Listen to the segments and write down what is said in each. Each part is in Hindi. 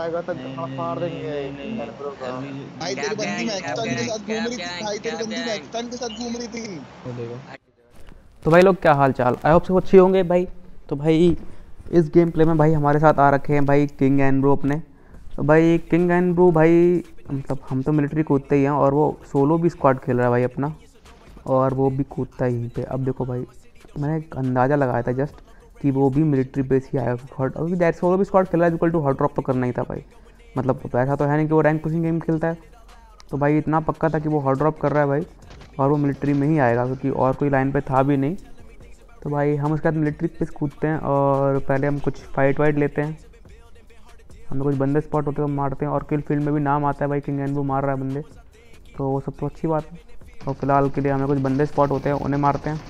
आएगा तो नहीं गाड़ नहीं फाड़ नहीं देंगे नहीं नहीं किंगैनब्रू का। अभी भाई तेरी कैब बंदी गैंग कैब मैक्सटन के गैंग साथ घूम कैब रही थी, गैंग भाई तेरी कैब बंदी गैंग मैक्सटन के साथ घूम रही थी। वो देखो। तो भाई लोग क्या हाल चाल, आई होप सब अच्छे होंगे भाई। तो भाई इस गेम प्ले में भाई हमारे साथ आ रखे हैं भाई किंगैनब्रू अपने। तो भाई किंगैनब्रू भाई मतलब हम तो मिलिट्री कूदते ही हैं और वो सोलो भी स्क्वाड खेल रहा है भाई अपना, और वो भी कूदता ही पे। अब देखो भाई मैंने एक अंदाज़ा लगाया था जस्ट कि वो भी मिलिट्री बेस ही आएगा हॉट, अभी दैट सोलो भी स्क्वाड खेल रहा है इक्वल टू हॉट ड्रॉप तो करना ही था भाई। मतलब ऐसा तो है नहीं कि वो रैंक पुशिंग गेम खेलता है। तो भाई इतना पक्का था कि वो हॉट ड्रॉप कर रहा है भाई और वो मिलिट्री में ही आएगा, क्योंकि और कोई लाइन पे था भी नहीं। तो भाई हम उसके बाद मिलिट्री पे कूदते हैं और पहले हम कुछ फाइट वाइट लेते हैं। हमें कुछ बंदे स्पॉट होते हैं तो मारते हैं, और किल फील्ड में भी नाम आता है भाई किंगैनब्रू मार रहा है बंदे, तो वो सब तो अच्छी बात है। और फिलहाल के लिए हमें कुछ बंदे स्पॉट होते हैं उन्हें मारते हैं।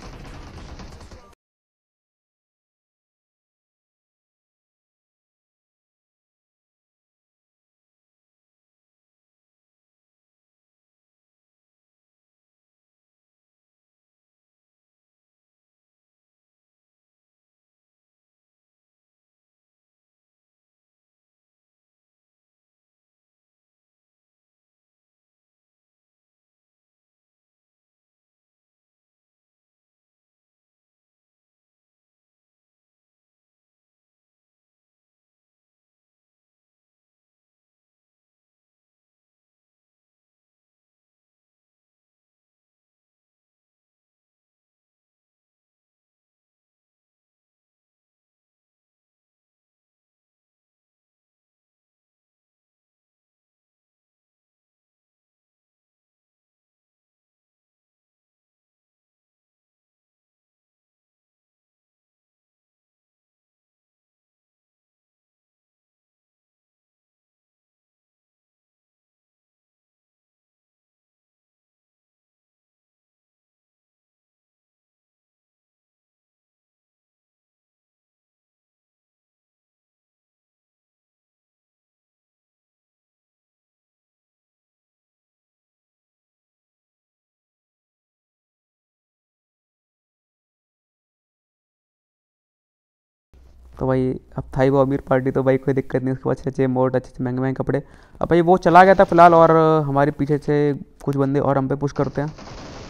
तो भाई अब था ही वो अमीर पार्टी, तो भाई कोई दिक्कत नहीं, उसके बाद अच्छे अच्छे मोड अच्छे अच्छे महंगे महंगे कपड़े। अब भाई वो चला गया था फिलहाल, और हमारे पीछे से कुछ बंदे और हम पे पुश करते हैं,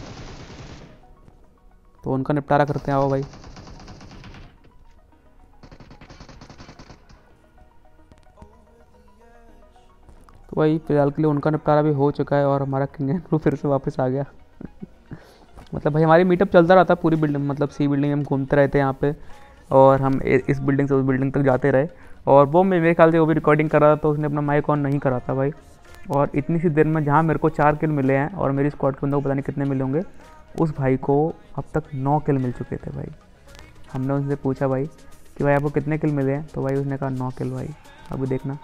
तो उनका निपटारा करते हैं। आओ भाई। तो भाई फिलहाल के लिए उनका निपटारा भी हो चुका है और हमारा किंगैनब्रू फिर से वापस आ गया। मतलब भाई हमारी मीटअप चलता रहता पूरी बिल्डिंग, मतलब सी बिल्डिंग हम घूमते रहते हैं यहाँ पे, और हम इस बिल्डिंग से उस बिल्डिंग तक जाते रहे। और वो मेरे ख्याल से वो भी रिकॉर्डिंग कर रहा था, तो उसने अपना माइक ऑन नहीं करा था भाई। और इतनी सी देर में जहाँ मेरे को 4 किल मिले हैं और मेरी स्क्वाड के बंदों को पता नहीं कितने मिले होंगे, उस भाई को अब तक 9 किल मिल चुके थे भाई। हमने उनसे पूछा भाई कि भाई आपको कितने किल मिले हैं, तो भाई उसने कहा 9 किल भाई। अभी देखना।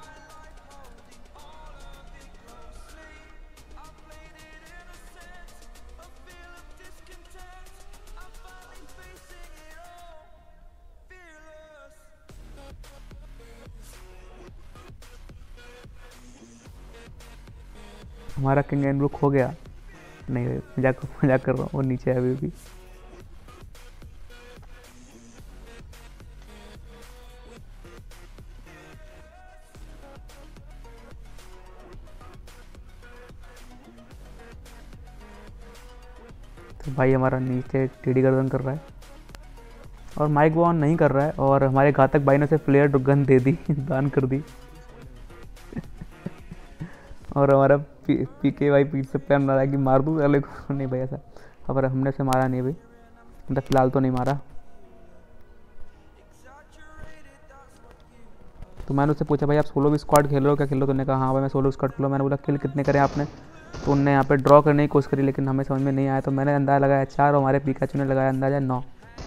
हमारा किंगैनब्रू खो गया नहीं भाई, मजाक कर रहा हूँ, वो नीचे है अभी भी। तो भाई हमारा नीचे टेढ़ी गर्दन कर रहा है और माइक वो ऑन नहीं कर रहा है, और हमारे घातक भाई ने उसे फ्लेयर गन दे दी, दान कर दी। और हमारा पी के भाई पीठ से प्लान रहा है कि मार दूँ अगले को। नहीं भाई ऐसा, और हमने उसे मारा नहीं भाई, मतलब फिलहाल तो नहीं मारा। तो मैंने उससे पूछा भाई आप सोलो भी स्क्वाड खेल रहे हो क्या, खेल लो? तो उन्होंने कहा हाँ भाई मैं सोलो स्क्वाड खेलो। मैंने बोला किल कितने करे आपने? तो उनने यहाँ पे ड्रॉ करने की कोशिश करी, लेकिन हमें समझ में नहीं आया, तो मैंने अंदाज़ा लगाया 4 और हमारे पिकाचू ने लगाया अंदाज़ा 9।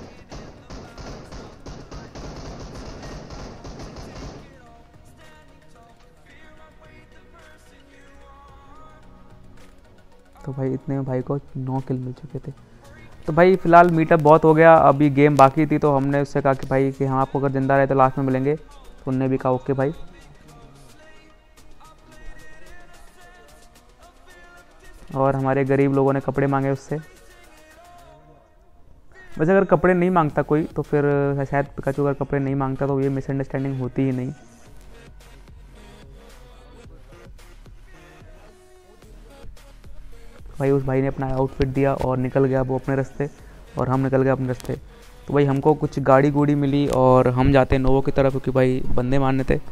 तो भाई इतने में भाई को 9 किल मिल चुके थे। तो भाई फिलहाल मीटअप बहुत हो गया, अभी गेम बाकी थी, तो हमने उससे कहा कि भाई कि हम आपको अगर ज़िंदा रहे तो लास्ट में मिलेंगे, तो उनने भी कहा ओके भाई। और हमारे गरीब लोगों ने कपड़े मांगे उससे। वैसे अगर कपड़े नहीं मांगता कोई तो फिर शायद पिकाचू अगर कपड़े नहीं मांगता तो ये मिसअंडरस्टैंडिंग होती ही नहीं। भाई उस भाई ने अपना आउटफिट दिया और निकल गया वो अपने रास्ते, और हम निकल गए अपने रास्ते। तो भाई हमको कुछ गाड़ी गूड़ी मिली और हम जाते हैं नोवो की तरफ, क्योंकि भाई बंदे मारने थे।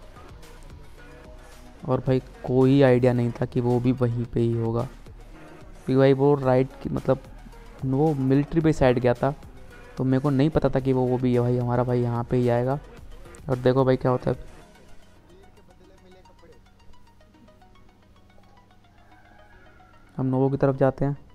और भाई कोई आइडिया नहीं था कि वो भी वहीं पे ही होगा, क्योंकि भाई वो राइट की मतलब वो मिलिट्री पे साइड गया था, तो मेरे को नहीं पता था कि वो भी है भाई हमारा भाई यहाँ पे ही आएगा। और देखो भाई क्या होता है, हम नोवो की तरफ जाते हैं।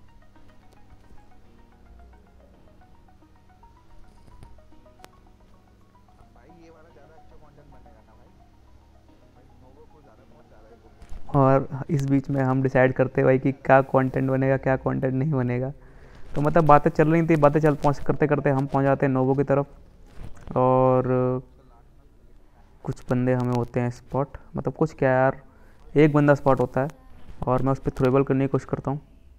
और इस बीच में हम डिसाइड करते हैं भाई कि क्या कंटेंट बनेगा क्या कंटेंट नहीं बनेगा। तो मतलब बातें चल रही थी, बातें चल पहुँच करते करते हम पहुँच जाते हैं नोवो की तरफ। और कुछ बंदे हमें होते हैं स्पॉट, मतलब कुछ क्या यार, एक बंदा स्पॉट होता है और मैं उस पर थ्रोबल करने की कोशिश करता हूँ।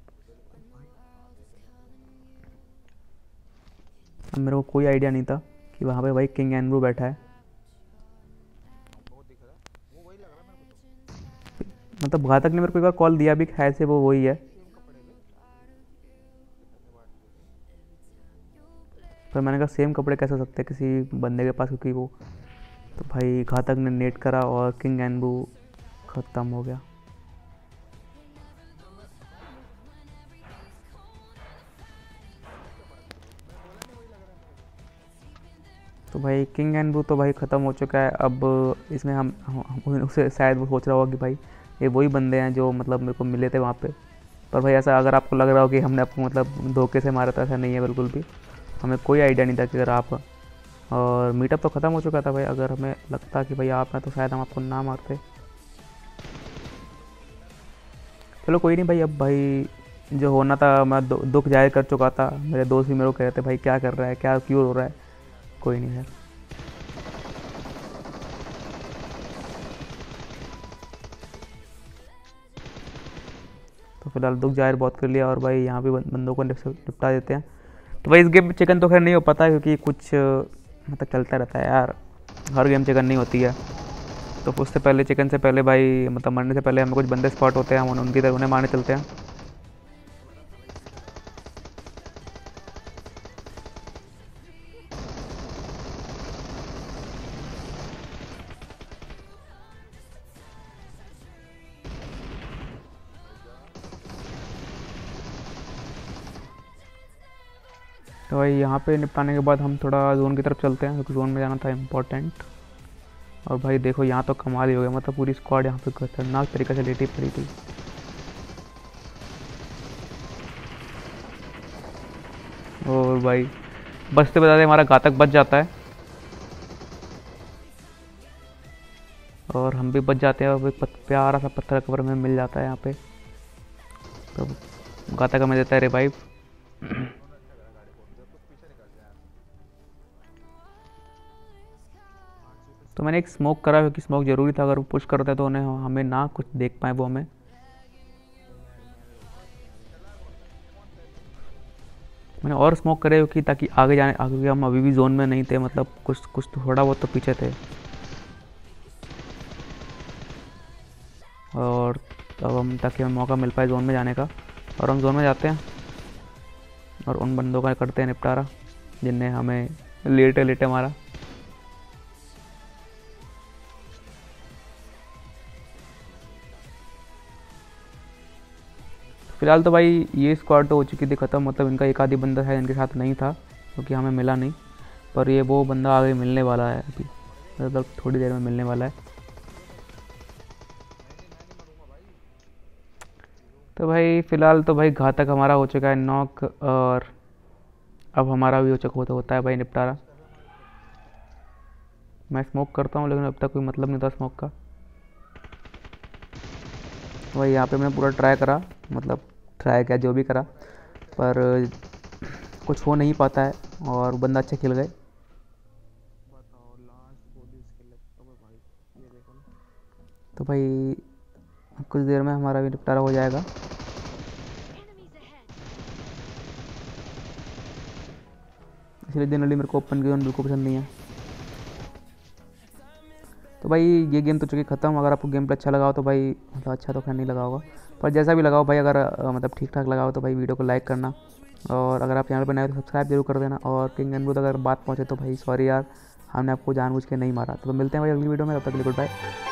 अब मेरे को कोई आइडिया नहीं था कि वहाँ पे भाई किंगैनब्रू बैठा है। मतलब घातक ने मेरे को एक बार कॉल दिया भी, खैर से वो वही है, पर मैंने कहा सेम कपड़े कैसे हो सकते हैं किसी बंदे के पास, क्योंकि वो तो भाई घातक ने नेट करा और किंगैनब्रू ख़त्म हो गया। तो भाई किंगैनब्रू तो भाई ख़त्म हो चुका है। अब इसमें हम उसे शायद वो सोच रहा होगा कि भाई ये वही बंदे हैं जो मतलब मेरे को मिले थे वहाँ पे। पर भाई ऐसा अगर आपको लग रहा हो कि हमने आपको मतलब धोखे से मारा था, ऐसा नहीं है बिल्कुल भी। हमें कोई आइडिया नहीं था कि अगर आप, और मीटअप तो ख़त्म हो चुका था भाई, अगर हमें लगता कि भाई आप हैं तो शायद हम आपको ना मारते। चलो कोई नहीं भाई, अब भाई जो होना था मैं दुख जाहिर कर चुका था। मेरे दोस्त भी मेरे को कह रहे थे भाई क्या कर रहा है, क्या क्यों हो रहा है। कोई नहीं है। तो फिलहाल दुख जाहिर बहुत कर लिया और भाई यहाँ भी बंदों को निपटा देते हैं। तो भाई इस गेम में चिकन तो खैर नहीं हो पाता, क्योंकि कुछ मतलब चलता रहता है यार, हर गेम चिकन नहीं होती है। तो उससे पहले चिकन से पहले भाई मतलब मरने से पहले हमें कुछ बंदे स्पॉट होते हैं, हम उनकी तरफ उन्हें मारने चलते हैं। तो भाई यहाँ पे निपटाने के बाद हम थोड़ा जोन की तरफ चलते हैं, क्योंकि जोन में जाना था इम्पोर्टेंट। और भाई देखो यहाँ तो कमाल ही हो गया, मतलब पूरी स्क्वाड यहाँ पे खतरनाक तरीके से लेटी पड़ी थी। और भाई बचते बचाते हमारा घातक बच जाता है और हम भी बच जाते हैं, और एक प्यारा सा पत्थर कवर हमें मिल जाता है यहाँ पे। तो घातक हमें देता है रिवाइव। तो मैंने एक स्मोक करा, क्योंकि स्मोक ज़रूरी था, अगर वो पुश करते तो उन्हें हमें ना कुछ देख पाए वो हमें। मैंने और स्मोक करे क्योंकि ताकि आगे जाने, आगे हम अभी भी जोन में नहीं थे, मतलब कुछ कुछ तो थोड़ा बहुत तो पीछे थे। और तब हम ताकि हमें मौका मिल पाए जोन में जाने का, और हम जोन में जाते हैं और उन बंदों का करते हैं निपटारा जिनने हमें लेटे लेटे मारा। फिलहाल तो भाई ये स्क्वाड तो हो चुकी थी ख़त्म, मतलब इनका एक आधी बंदा है इनके साथ नहीं था, क्योंकि हमें मिला नहीं। पर ये वो बंदा आगे मिलने वाला है अभी, मतलब थोड़ी देर में मिलने वाला है। तो भाई फ़िलहाल तो भाई घातक हमारा हो चुका है नॉक, और अब हमारा भी हो चुका होता है भाई निपटारा। मैं स्मोक करता हूँ लेकिन अब तक कोई मतलब नहीं था स्मोक का। भाई यहाँ पे मैंने पूरा ट्राई करा, मतलब ट्राई किया जो भी करा, पर कुछ हो नहीं पाता है और बंदा अच्छे खेल गए। तो भाई कुछ देर में हमारा भी निपटारा हो जाएगा। इसलिए जनरली मेरे को ओपन जोन बिल्कुल पसंद नहीं है। तो भाई ये गेम तो चुकी ख़त्म। अगर आपको गेम प्ले अच्छा लगा हो तो भाई, मतलब अच्छा तो खैर नहीं लगा होगा, पर जैसा भी लगा हो भाई, अगर मतलब ठीक ठाक लगा हो तो भाई वीडियो को लाइक करना, और अगर आप चैनल पर नए हो तो सब्सक्राइब जरूर कर देना। और किंगनब्रू अगर बात पहुँचे तो भाई सॉरी यार, हमने आपको जानबूझ के नहीं मारा। तो मिलते हैं भाई अगली वीडियो में, तब तक के लिए गुड बाय।